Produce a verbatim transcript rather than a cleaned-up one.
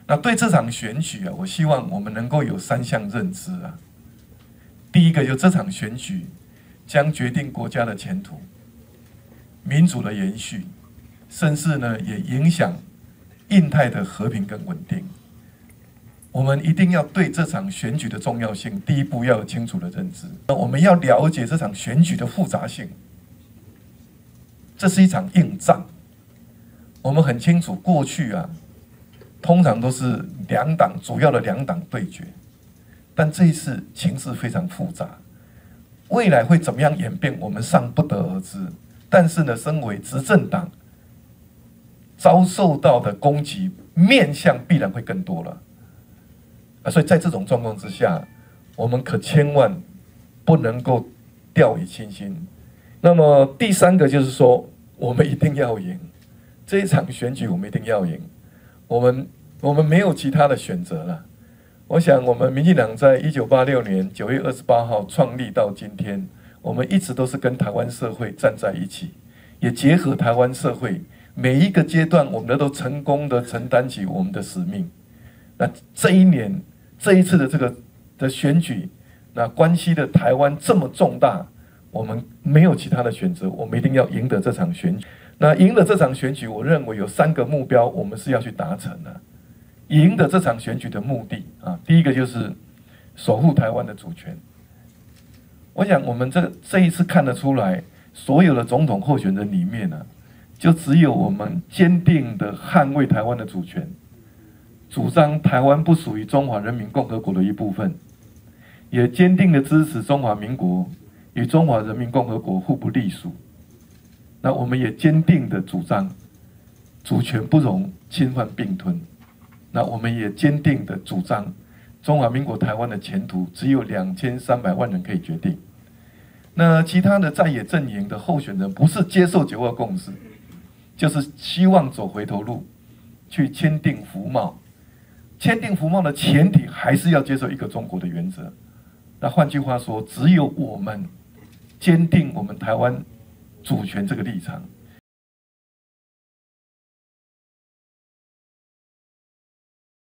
那对这场选举啊，我希望我们能够有三项认知啊。第一个，就这场选举将决定国家的前途、民主的延续，甚至呢也影响印太的和平跟稳定。我们一定要对这场选举的重要性，第一步要有清楚的认知。我们要了解这场选举的复杂性，这是一场硬仗。我们很清楚，过去啊，通常都是两党主要的两党对决，但这一次情势非常复杂，未来会怎么样演变，我们尚不得而知。但是呢，身为执政党，遭受到的攻击面向必然会更多了。啊，所以在这种状况之下，我们可千万不能够掉以轻心。那么第三个就是说，我们一定要赢这一场选举，我们一定要赢。我们我们没有其他的选择了。我想，我们民进党在一九八六年九月二十八号创立到今天，我们一直都是跟台湾社会站在一起，也结合台湾社会每一个阶段，我们都成功的承担起我们的使命。那这一年。这一次的这个的选举，那关系的台湾这么重大，我们没有其他的选择，我们一定要赢得这场选举。那赢得这场选举，我认为有三个目标，我们是要去达成的。赢得这场选举的目的啊，第一个就是守护台湾的主权。我想我们这这一次看得出来，所有的总统候选人里面呢、啊，就只有我们坚定的捍卫台湾的主权。主张台湾不属于中华人民共和国的一部分，也坚定的支持中华民国与中华人民共和国互不隶属。那我们也坚定的主张主权不容侵犯并吞。那我们也坚定的主张中华民国台湾的前途只有两千三百万人可以决定。那其他的在野阵营的候选人不是接受九二共识，就是希望走回头路，去签订服贸。签订服贸的前提还是要接受一个中国的原则。那换句话说，只有我们坚定我们台湾主权这个立场，